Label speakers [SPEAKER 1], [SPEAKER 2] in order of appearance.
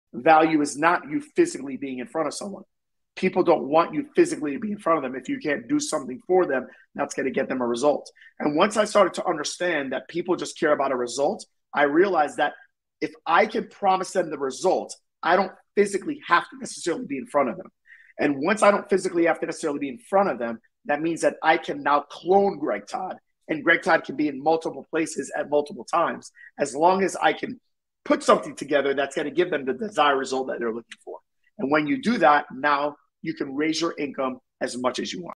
[SPEAKER 1] Value is not you physically being in front of someone. People don't want you physically to be in front of them. If you can't do something for them, that's going to get them a result. And once I started to understand that people just care about a result, I realized that if I can promise them the result, I don't physically have to necessarily be in front of them. And once I don't physically have to necessarily be in front of them, that means that I can now clone Greg Todd. And Greg Todd can be in multiple places at multiple times, as long as I can put something together that's going to give them the desired result that they're looking for. And when you do that, now you can raise your income as much as you want.